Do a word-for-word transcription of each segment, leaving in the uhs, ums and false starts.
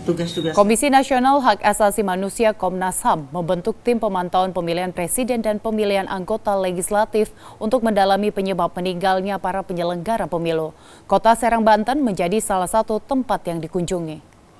tugas-tugas. Komisi Nasional Hak Asasi Manusia Komnas H A M membentuk tim pemantauan pemilihan presiden dan pemilihan anggota legislatif untuk mendalami penyebab meninggalnya para penyelenggara pemilu. Kota Serang, Banten menjadi salah satu tempat yang dikunjungi.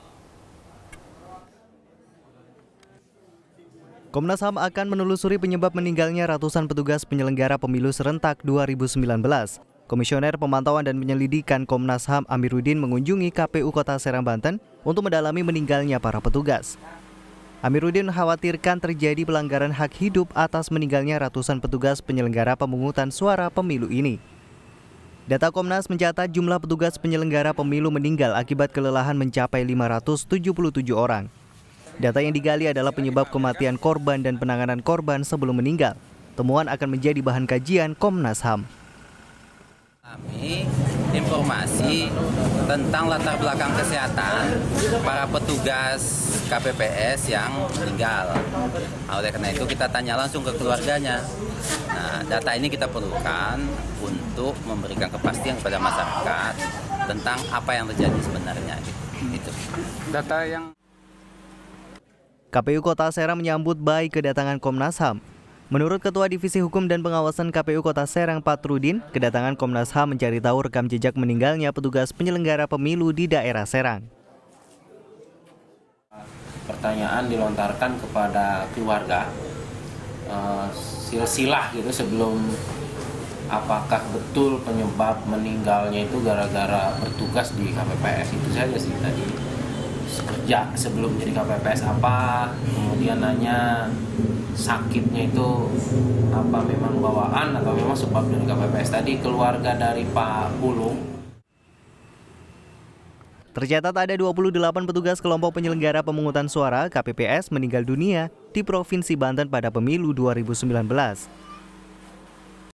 Komnas H A M akan menelusuri penyebab meninggalnya ratusan petugas penyelenggara pemilu serentak dua ribu sembilan belas. Komisioner Pemantauan dan Penyelidikan Komnas H A M Amiruddin mengunjungi K P U Kota Serang, Banten untuk mendalami meninggalnya para petugas. Amiruddin mengkhawatirkan terjadi pelanggaran hak hidup atas meninggalnya ratusan petugas penyelenggara pemungutan suara pemilu ini. Data Komnas mencatat jumlah petugas penyelenggara pemilu meninggal akibat kelelahan mencapai lima ratus tujuh puluh tujuh orang. Data yang digali adalah penyebab kematian korban dan penanganan korban sebelum meninggal. Temuan akan menjadi bahan kajian Komnas H A M. Kami informasi tentang latar belakang kesehatan para petugas K P P S yang meninggal. Nah, oleh karena itu kita tanya langsung ke keluarganya. Nah, data ini kita perlukan untuk memberikan kepastian kepada masyarakat tentang apa yang terjadi sebenarnya. Gitu. Data yang K P U Kota Serang menyambut baik kedatangan Komnas H A M. Menurut Ketua Divisi Hukum dan Pengawasan K P U Kota Serang, Patrudin, kedatangan Komnas H A M mencari tahu rekam jejak meninggalnya petugas penyelenggara pemilu di daerah Serang. Pertanyaan dilontarkan kepada keluarga, uh, silsilah gitu sebelum apakah betul penyebab meninggalnya itu gara-gara bertugas di K P P S, itu saja sih tadi. Kerja sebelum jadi K P P S apa, kemudian nanya sakitnya itu apa memang bawaan atau memang sebab dari K P P S tadi. Keluarga dari Pak Pulung. Tercatat ada dua puluh delapan petugas kelompok penyelenggara pemungutan suara K P P S meninggal dunia di Provinsi Banten pada pemilu dua ribu sembilan belas.